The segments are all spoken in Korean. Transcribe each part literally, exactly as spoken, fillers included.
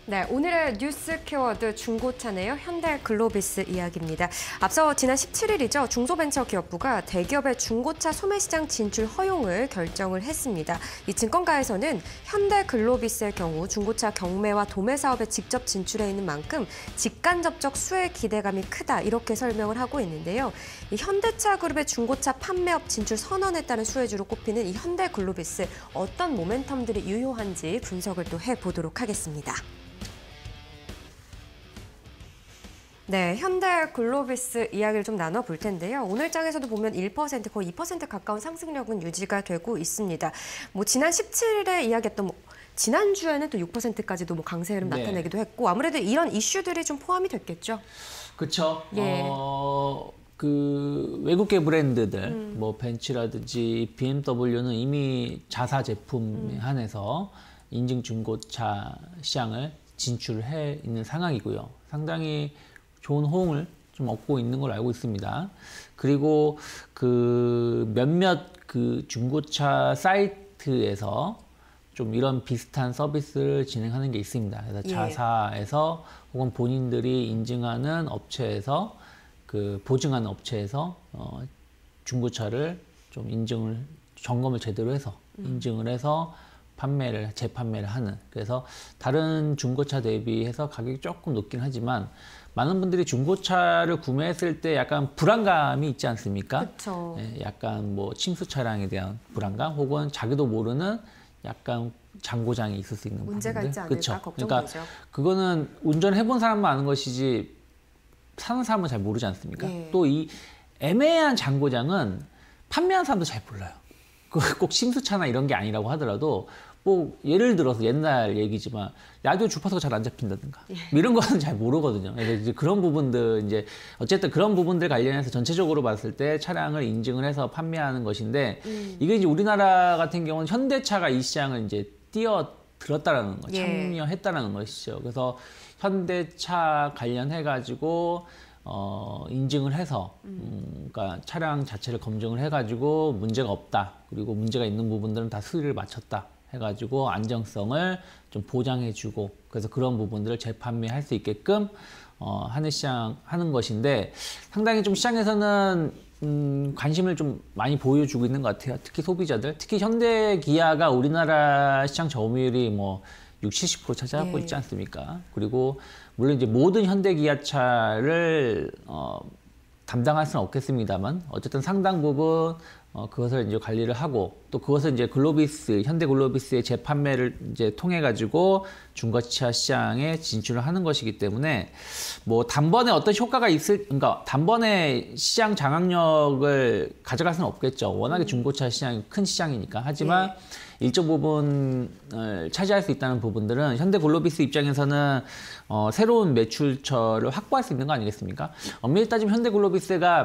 네, 오늘의 뉴스 키워드 중고차네요. 현대글로비스 이야기입니다. 앞서 지난 십칠일이죠. 중소벤처기업부가 대기업의 중고차 소매시장 진출 허용을 결정을 했습니다. 이 증권가에서는 현대글로비스의 경우 중고차 경매와 도매 사업에 직접 진출해 있는 만큼 직간접적 수혜 기대감이 크다 이렇게 설명을 하고 있는데요. 이 현대차 그룹의 중고차 판매업 진출 선언에 따른 수혜주로 꼽히는 이 현대글로비스 어떤 모멘텀들이 유효한지 분석을 또 해보도록 하겠습니다. 네, 현대글로비스 이야기를 좀 나눠볼 텐데요. 오늘 장에서도 보면 일 퍼센트, 거의 이 퍼센트 가까운 상승력은 유지가 되고 있습니다. 뭐 지난 십칠일에 이야기했던 뭐 지난주에는 또 육 퍼센트까지도 뭐 강세 흐름 네. 나타내기도 했고 아무래도 이런 이슈들이 좀 포함이 됐겠죠. 그렇죠. 예. 어, 그 외국계 브랜드들, 음. 뭐 벤츠라든지 비엠더블유는 이미 자사 제품에 음. 한해서 인증 중고차 시장을 진출해 있는 상황이고요. 상당히 좋은 호응을 좀 얻고 있는 걸로 알고 있습니다. 그리고 그 몇몇 그 중고차 사이트에서 좀 이런 비슷한 서비스를 진행하는 게 있습니다. 그래서 예. 자사에서 혹은 본인들이 인증하는 업체에서 그 보증하는 업체에서 어, 중고차를 좀 인증을 점검을 제대로 해서 음. 인증을 해서 판매를 재판매를 하는, 그래서 다른 중고차 대비해서 가격이 조금 높긴 하지만 많은 분들이 중고차를 구매했을 때 약간 불안감이 있지 않습니까? 그렇죠. 예, 약간 뭐 침수 차량에 대한 불안감 혹은 자기도 모르는 약간 장고장이 있을 수 있는 문제가 부분들. 있지 않을까 그쵸? 걱정되죠. 그러니까 그거는 운전해본 사람만 아는 것이지 사는 사람은 잘 모르지 않습니까? 예. 또 이 애매한 장고장은 판매하는 사람도 잘 몰라요. 꼭 침수차나 이런 게 아니라고 하더라도 뭐 예를 들어서 옛날 얘기지만 라디오 주파수가 잘 안 잡힌다든가 예. 이런 거는 잘 모르거든요. 그래서 이제 그런 부분들 이제 어쨌든 그런 부분들 관련해서 전체적으로 봤을 때 차량을 인증을 해서 판매하는 것인데 음. 이게 이제 우리나라 같은 경우는 현대차가 이 시장을 이제 뛰어들었다라는 거, 예. 참여했다라는 것이죠. 그래서 현대차 관련해 가지고 어, 인증을 해서, 음, 그러니까 차량 자체를 검증을 해가지고 문제가 없다. 그리고 문제가 있는 부분들은 다 수리를 마쳤다. 해가지고 안정성을 좀 보장해주고, 그래서 그런 부분들을 재판매할 수 있게끔, 어, 하는 시장, 하는 것인데, 상당히 좀 시장에서는, 음, 관심을 좀 많이 보여주고 있는 것 같아요. 특히 소비자들. 특히 현대 기아가 우리나라 시장 점유율이 뭐, 육십, 칠십 퍼센트 차지하고 예. 있지 않습니까? 그리고 물론 이제 모든 현대 기아차를 어, 담당할 수는 없겠습니다만 어쨌든 상당 부분 어, 그것을 이제 관리를 하고 또 그것을 이제 글로비스, 현대 글로비스의 재판매를 이제 통해 가지고 중고차 시장에 진출을 하는 것이기 때문에 뭐 단번에 어떤 효과가 있을, 그러니까 단번에 시장 장악력을 가져갈 수는 없겠죠. 워낙에 중고차 시장이 큰 시장이니까. 하지만 네. 일정 부분을 차지할 수 있다는 부분들은 현대 글로비스 입장에서는 어, 새로운 매출처를 확보할 수 있는 거 아니겠습니까? 엄밀히 따지면 현대 글로비스가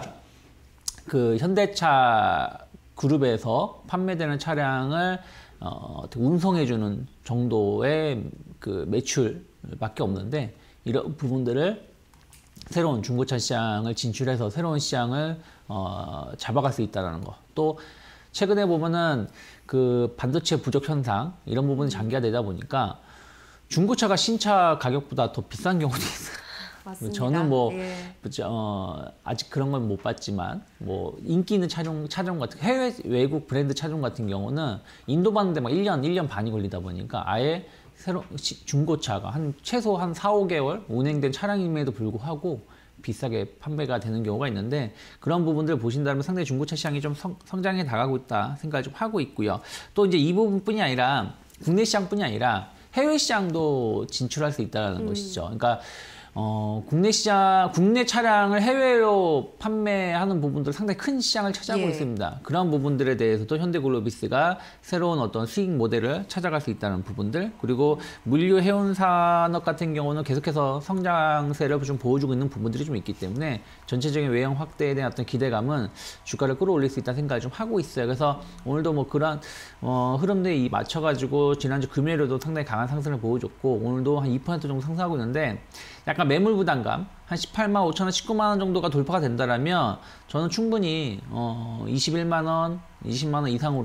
그 현대차 그룹에서 판매되는 차량을 어, 운송해주는 정도의 그 매출밖에 없는데 이런 부분들을 새로운 중고차 시장을 진출해서 새로운 시장을 어, 잡아갈 수 있다는 거. 또 최근에 보면은 그 반도체 부족 현상 이런 부분이 장기화되다 보니까 중고차가 신차 가격보다 더 비싼 경우도 있어요. 맞습니다. 저는 뭐 예. 어, 아직 그런 건 못 봤지만 뭐 인기 있는 차종 차종 같은 해외 외국 브랜드 차종 같은 경우는 인도 받는데 막 일 년, 일 년 반이 걸리다 보니까 아예 새로 중고차가 한 최소 한 사, 오 개월 운행된 차량임에도 불구하고 비싸게 판매가 되는 경우가 있는데 그런 부분들을 보신다면 상당히 중고차 시장이 좀 성, 성장해 나가고 있다 생각을 좀 하고 있고요. 또 이제 이 부분뿐이 아니라 국내 시장뿐이 아니라 해외 시장도 진출할 수 있다는 음. 것이죠. 그러니까 어, 국내 시장, 국내 차량을 해외로 판매하는 부분들 상당히 큰 시장을 차지하고 예. 있습니다. 그런 부분들에 대해서도 현대글로비스가 새로운 어떤 수익 모델을 찾아갈 수 있다는 부분들, 그리고 물류 해운 산업 같은 경우는 계속해서 성장세를 좀 보여주고 있는 부분들이 좀 있기 때문에 전체적인 외형 확대에 대한 어떤 기대감은 주가를 끌어올릴 수 있다는 생각을 좀 하고 있어요. 그래서 오늘도 뭐 그런 어, 흐름들에 맞춰가지고 지난주 금요일에도 상당히 강한 상승을 보여줬고 오늘도 한 이 퍼센트 정도 상승하고 있는데 약간 매물 부담감 한 십팔만 오천 원, 십구만 원 정도가 돌파가 된다라면 저는 충분히 어, 이십일만 원, 이십만 원 이상으로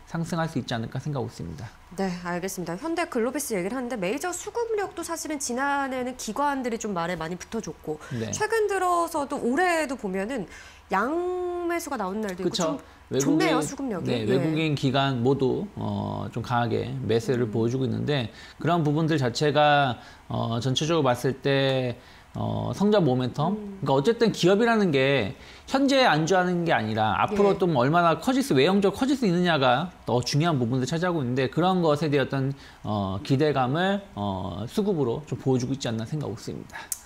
상승할 수 있지 않을까 생각하고 있습니다. 네, 알겠습니다. 현대 글로비스 얘기를 하는데 메이저 수급력도 사실은 지난해는 기관들이 좀 말에 많이 붙어줬고 네. 최근 들어서도 올해도 보면은 양매수가 나오는 날도 있고 좀 외국인, 좋네요, 수급력이. 네, 예. 외국인 기관 모두 어, 좀 강하게 매수를 음. 보여주고 있는데 그런 부분들 자체가 어, 전체적으로 봤을 때 어, 성장 모멘텀. 음. 그러니까 어쨌든 기업이라는 게 현재 안주하는 게 아니라 앞으로 예. 좀 얼마나 커질 수, 외형적으로 커질 수 있느냐가 더 중요한 부분을 차지하고 있는데 그런 것에 대한 어떤 어, 기대감을 어, 수급으로 좀 보여주고 있지 않나 생각하고 있습니다.